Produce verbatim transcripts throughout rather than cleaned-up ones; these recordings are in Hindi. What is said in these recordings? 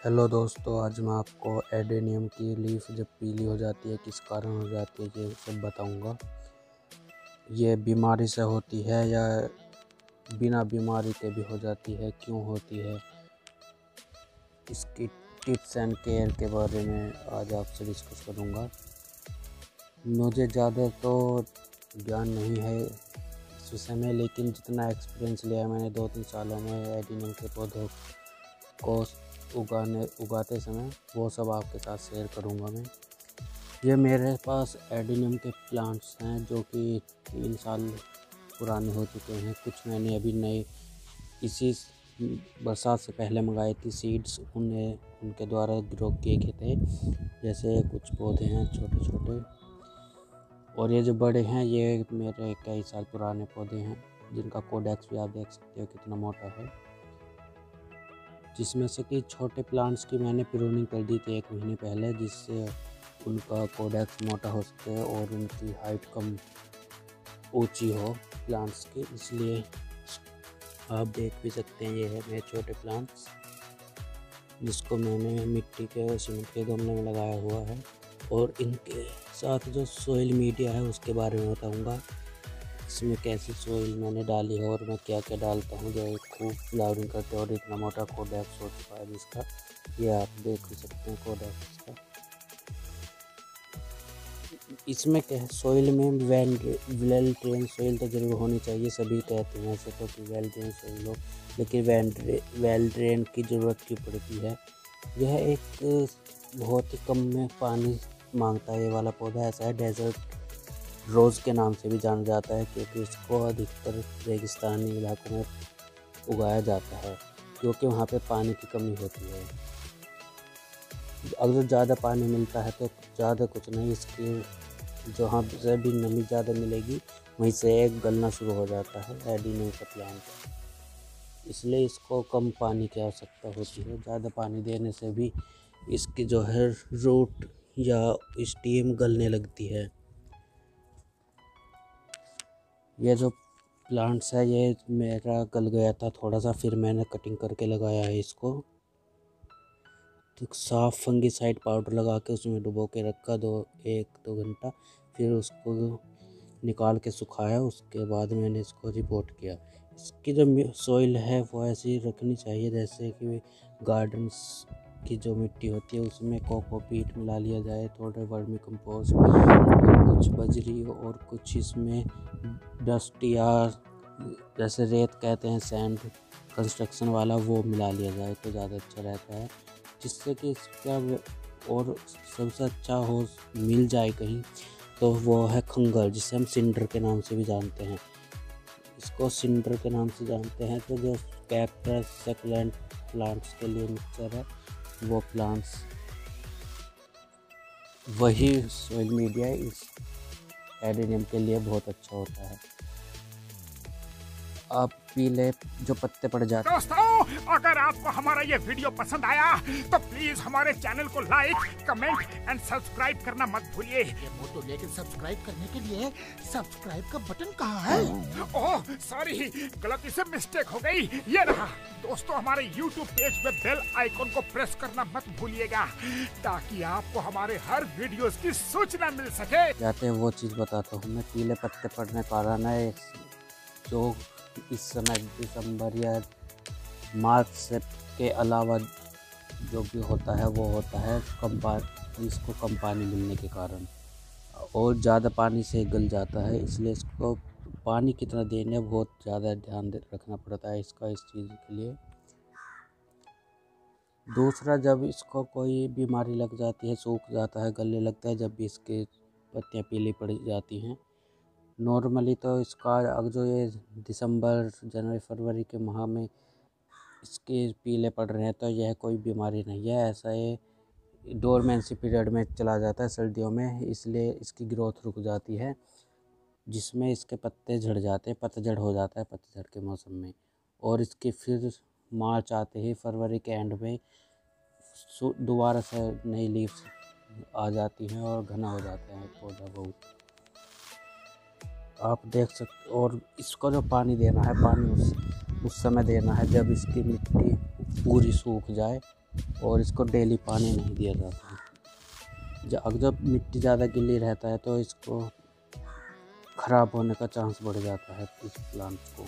हेलो दोस्तों, आज मैं आपको एडेनियम की लीफ जब पीली हो जाती है किस कारण हो जाती है ये सब बताऊंगा। ये बीमारी से होती है या बिना बीमारी के भी हो जाती है, क्यों होती है, इसकी टिप्स एंड केयर के बारे में आज आपसे डिस्कस करूंगा। मुझे ज़्यादा तो ज्ञान नहीं है इस विषय में, लेकिन जितना एक्सपीरियंस लिया मैंने दो तीन सालों में एडेनियम के पौधों को उगाने उगाते समय, वो सब आपके साथ शेयर करूंगा मैं। ये मेरे पास एडेनियम के प्लांट्स हैं जो कि तीन साल पुराने हो चुके हैं। कुछ मैंने अभी नए इसी बरसात से पहले मंगाई थी सीड्स, उन्हें उनके द्वारा ग्रो किए थे। जैसे कुछ पौधे हैं छोटे छोटे, और ये जो बड़े हैं ये मेरे कई साल पुराने पौधे हैं, जिनका कोडेक्स भी आप देख सकते हो कितना मोटा है। जिसमें से कि छोटे प्लांट्स की मैंने प्रूनिंग कर दी थी एक महीने पहले, जिससे उनका कोडेक्स मोटा हो सके और उनकी हाइट कम ऊंची हो प्लांट्स की। इसलिए आप देख भी सकते हैं, ये है मेरे छोटे प्लांट्स जिसको मैंने मिट्टी के सीमेंट के गमले में लगाया हुआ है। और इनके साथ जो सोइल मीडिया है उसके बारे में बताऊंगा, इसमें कैसी सोइल मैंने डाली है और मैं क्या क्या डालता हूँ जो खूब फ्लावरिंग करते हैं। और इतना मोटा कोडेक्स हो चुका है जिसका, ये आप देख भी सकते हैं कोडेक्स का। इसमें क्या है, सोइल में वेल ड्रेन सोइल तो जरूर होनी चाहिए। सभी कहते हैं ऐसे तो कि वेल ड्रेन सोइल हो, लेकिन वेल ड्रेन की ज़रूरत क्यों पड़ती है। यह एक बहुत ही कम में पानी मांगता है ये वाला पौधा। ऐसा है, डेजर्ट रोज़ के नाम से भी जाना जाता है, क्योंकि इसको अधिकतर रेगिस्तानी इलाकों में उगाया जाता है, क्योंकि वहाँ पे पानी की कमी होती है। अगर ज़्यादा पानी मिलता है तो ज़्यादा कुछ नहीं, इसकी जहाँ से भी नमी ज़्यादा मिलेगी वहीं से एक गलना शुरू हो जाता है एडेनियम का प्लांट। इसलिए इसको कम पानी की आवश्यकता होती है। ज़्यादा पानी देने से भी इसकी जो है रूट या स्टेम गलने लगती है। ये जो प्लांट्स है ये मेरा गल गया था थोड़ा सा, फिर मैंने कटिंग करके लगाया है इसको। तो साफ फंगीसाइड पाउडर लगा के उसमें डुबो के रखा दो एक दो घंटा, फिर उसको निकाल के सुखाया। उसके बाद मैंने इसको रिपोर्ट किया। इसकी जो सॉइल है वो ऐसी रखनी चाहिए जैसे कि गार्डन्स की जो मिट्टी होती है उसमें कोकोपीट मिला लिया जाए, थोड़े वर्मी कंपोस्ट और कुछ बजरी और कुछ इसमें डस्ट या जैसे रेत कहते हैं सैंड कंस्ट्रक्शन वाला, वो मिला लिया जाए तो ज़्यादा अच्छा रहता है। जिससे कि इसका और सबसे अच्छा हो मिल जाए कहीं तो वो है खंगर, जिसे हम सिंडर के नाम से भी जानते हैं। इसको सिंडर के नाम से जानते हैं। तो जो कैक्टस सक्लेंट प्लांट्स के लिए मिक्सचर है वो प्लांट्स वही सोइल मीडिया इस एडेनियम के लिए बहुत अच्छा होता है। आप पीले जो पत्ते पड़ जाते हैं। दोस्तों, अगर आपको हमारा ये वीडियो पसंद आया तो प्लीज हमारे चैनल को लाइक, कमेंट एंड सब्सक्राइब करना मत भूलिए। ये मोटो, लेकिन सब्सक्राइब करने के लिए सब्सक्राइब का बटन कहाँ है? ओह सॉरी, गलती से मिस्टेक हो गई, ये रहा। दोस्तों, हमारे यूट्यूब पेज पे बेल आइकन को प्रेस करना मत भूलिएगा, ताकि आपको हमारे हर वीडियोस की सूचना मिल सके। जाते हैं वो चीज़ बताता हूँ मैं। पीले पत्ते पड़ने का कारण है जो इस समय दिसंबर या मार्च से के अलावा जो भी होता है वो होता है कम पानी, इसको कम पानी मिलने के कारण, और ज़्यादा पानी से गल जाता है। इसलिए इसको पानी कितना देने बहुत ज़्यादा ध्यान रखना पड़ता है इसका, इस चीज़ के लिए। दूसरा, जब इसको कोई बीमारी लग जाती है, सूख जाता है, गलने लगता है, जब भी इसके पत्तियाँ पीली पड़ जाती हैं। नॉर्मली तो इसका अब जो ये दिसंबर जनवरी फरवरी के माह में इसके पीले पड़ रहे हैं तो यह कोई बीमारी नहीं है। ऐसा ये डोरमेंसी पीरियड में चला जाता है सर्दियों में, इसलिए इसकी ग्रोथ रुक जाती है, जिसमें इसके पत्ते झड़ जाते हैं, पतझड़ हो जाता है पतझड़ के मौसम में। और इसके फिर मार्च आते ही फरवरी के एंड में दोबारा से नई लीव्स आ जाती हैं और घना हो जाता है पौधा बहुत, आप देख सकते। और इसको जो पानी देना है, पानी उस उस समय देना है जब इसकी मिट्टी पूरी सूख जाए, और इसको डेली पानी नहीं दिया जाता। जब जब मिट्टी ज़्यादा गीली रहता है तो इसको ख़राब होने का चांस बढ़ जाता है इस प्लांट को।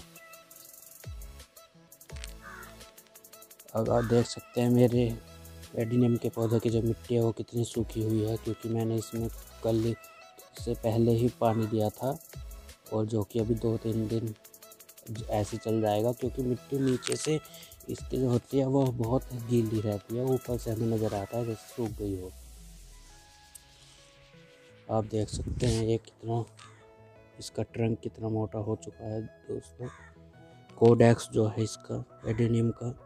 अब आप देख सकते हैं मेरे एडिनियम के पौधे की जो मिट्टी है वो कितनी सूखी हुई है, क्योंकि मैंने इसमें कल से पहले ही पानी दिया था, और जो कि अभी दो तीन दिन ऐसे चल जाएगा, क्योंकि मिट्टी नीचे से इसकी जो होती है वो बहुत गीली रहती है, ऊपर से हमें नज़र आता है जैसे सूख गई हो। आप देख सकते हैं ये कितना, इसका ट्रंक कितना मोटा हो चुका है दोस्तों। कोडेक्स जो है इसका एडिनियम का